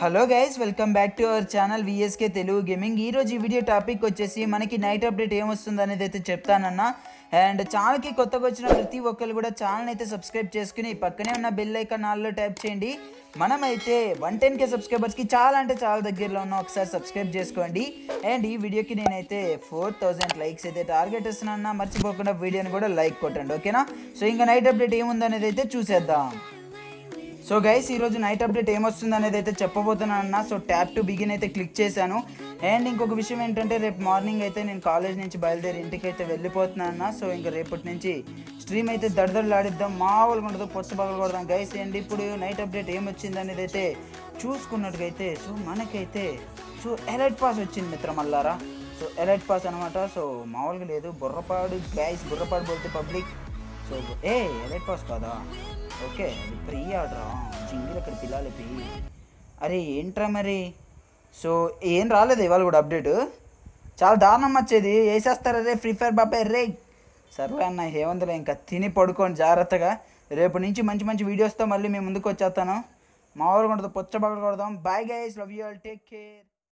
Hello guys, welcome back to our channel VSK Telugu gaming. ఈరోజు ఈ video topic వచ్చేసి మనకి నైట్ అప్డేట్ ఏమొస్తుంది అనేది అయితే చెప్తానన్నా. అండ్ ఛానల్కి కొత్తగా వచ్చిన ప్రతి ఒక్కరు కూడా ఛానల్ అయితే సబ్స్క్రైబ్ చేసుకుని పక్కనే ఉన్న బెల్ ఐకాన్ ఆల్లో ట్యాప్ చేయండి. మనమైతే 110K సబ్స్క్రైబర్స్కి చాలా అంటే చాలా దగ్గరలో ఉన్న ఒకసారి సబ్స్క్రైబ్ చేసుకోండి. అండ్ ఈ వీడియోకి నేనైతే 4000 లైక్స్ అయితే టార్గెట్ ఇస్తున్నాను. మర్చిపోకుండా వీడియోని కూడా లైక్ కొట్టండి, ఓకేనా? సో ఇంకా నైట్ అప్డేట్ ఏముందనేది అయితే చూసేద్దాం. సో గైస్, ఈరోజు నైట్ అప్డేట్ ఏమొస్తుంది అనేది అయితే చెప్పబోతున్నాను అన్న. సో ట్యాప్ టు బిగిన్ అయితే క్లిక్ చేశాను. అండ్ ఇంకొక విషయం ఏంటంటే, రేపు మార్నింగ్ అయితే నేను కాలేజ్ నుంచి బయలుదేరి ఇంటికి అయితే వెళ్ళిపోతున్నాను అన్న. సో ఇంకా రేపటి నుంచి స్ట్రీమ్ అయితే దడదడలాడిద్దాం, మామూలుగా ఉండదు, పొచ్చ పగలు కొడదాం గైస్. అండ్ ఇప్పుడు నైట్ అప్డేట్ ఏమొచ్చింది అనేది అయితే చూసుకున్నట్టుగైతే మనకైతే ఎలైట్ పాస్ వచ్చింది మిత్రమల్లారా. సో ఎలైట్ పాస్ అనమాట. సో మామూలుగా లేదు, బుర్రపాడు గైస్, బుర్రపాడు పోతే పబ్లిక్. సో ఎలైట్ పాస్ కాదా? ఓకే, అది ఫ్రీ ఆర్డరా? జింగిల్ అక్కడ పిల్లాలి. అరే ఏంట్రా మరి? సో ఏం రాలేదు ఇవాళ కూడా అప్డేట్. చాలా దారుణం వచ్చేది, వేసేస్తారు అదే ఫ్రీ ఫైర్ బాబాయ్ రే. సర్లే అన్న, ఏముందిలే, ఇంకా తిని పడుకోండి జాగ్రత్తగా. రేపు నుంచి మంచి మంచి వీడియోస్తో మళ్ళీ మేము ముందుకు వచ్చేస్తాను. మా ఊరు కూడా పొచ్చ పగలు కొడదాం. Bye guys, love you all, take care.